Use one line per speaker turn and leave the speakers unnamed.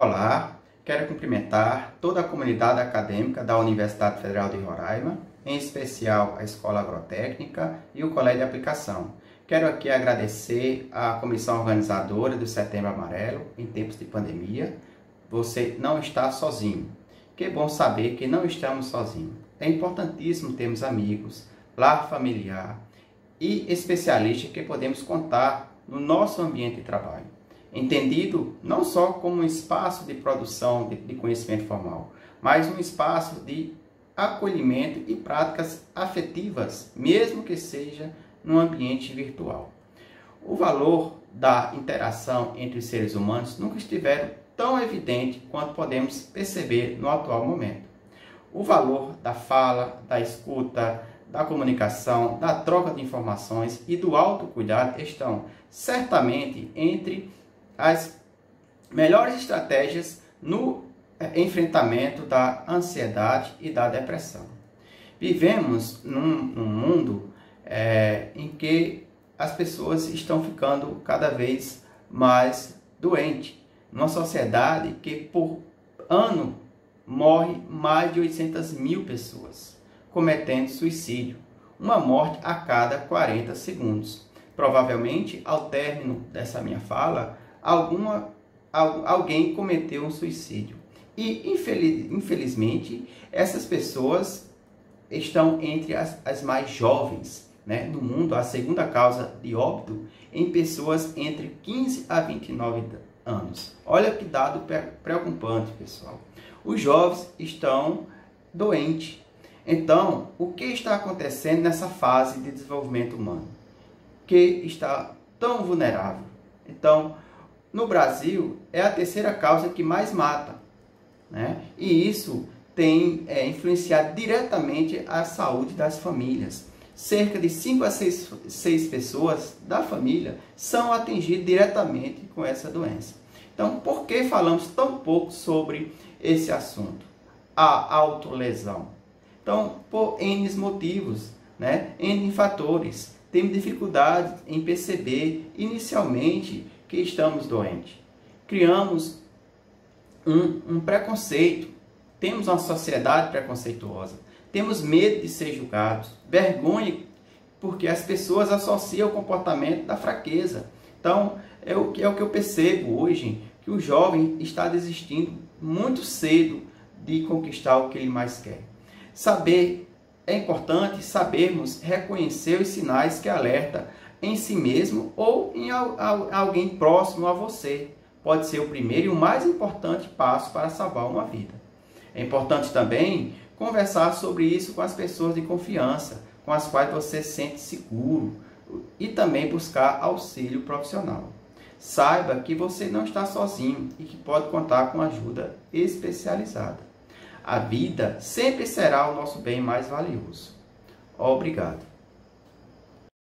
Olá, quero cumprimentar toda a comunidade acadêmica da Universidade Federal de Roraima, em especial a Escola Agrotécnica e o Colégio de Aplicação. Quero aqui agradecer à comissão organizadora do Setembro Amarelo em tempos de pandemia. Você não está sozinho. Que bom saber que não estamos sozinhos. É importantíssimo termos amigos, lar familiar e especialistas que podemos contar no nosso ambiente de trabalho. Entendido não só como um espaço de produção de conhecimento formal, mas um espaço de acolhimento e práticas afetivas, mesmo que seja num ambiente virtual. O valor da interação entre os seres humanos nunca estiveram tão evidente quanto podemos perceber no atual momento. O valor da fala, da escuta, da comunicação, da troca de informações e do autocuidado estão certamente entre as melhores estratégias no enfrentamento da ansiedade e da depressão. Vivemos num mundo em que as pessoas estão ficando cada vez mais doentes. Numa sociedade que por ano morre mais de 800 mil pessoas cometendo suicídio, uma morte a cada 40 segundos. Provavelmente, ao término dessa minha fala, alguém cometeu um suicídio. E, infelizmente, essas pessoas estão entre as mais jovens, né? No mundo, a segunda causa de óbito em pessoas entre 15 a 29 anos. Olha que dado preocupante, pessoal. Os jovens estão doentes. Então, o que está acontecendo nessa fase de desenvolvimento humano? Que está tão vulnerável. Então, no Brasil, é a terceira causa que mais mata, né? E isso tem influenciado diretamente a saúde das famílias. Cerca de 5 a 6 pessoas da família são atingidas diretamente com essa doença. Então, por que falamos tão pouco sobre esse assunto? A autolesão. Então, por N motivos, né? N fatores. Temos dificuldade em perceber inicialmente que estamos doentes. Criamos um preconceito. Temos uma sociedade preconceituosa. Temos medo de ser julgados. Vergonha, porque as pessoas associam o comportamento da fraqueza. Então, é o que eu percebo hoje, que o jovem está desistindo muito cedo de conquistar o que ele mais quer. É importante sabermos reconhecer os sinais que alertam em si mesmo ou em alguém próximo a você. Pode ser o primeiro e o mais importante passo para salvar uma vida. É importante também conversar sobre isso com as pessoas de confiança, com as quais você se sente seguro, e também buscar auxílio profissional. Saiba que você não está sozinho e que pode contar com ajuda especializada. A vida sempre será o nosso bem mais valioso. Obrigado.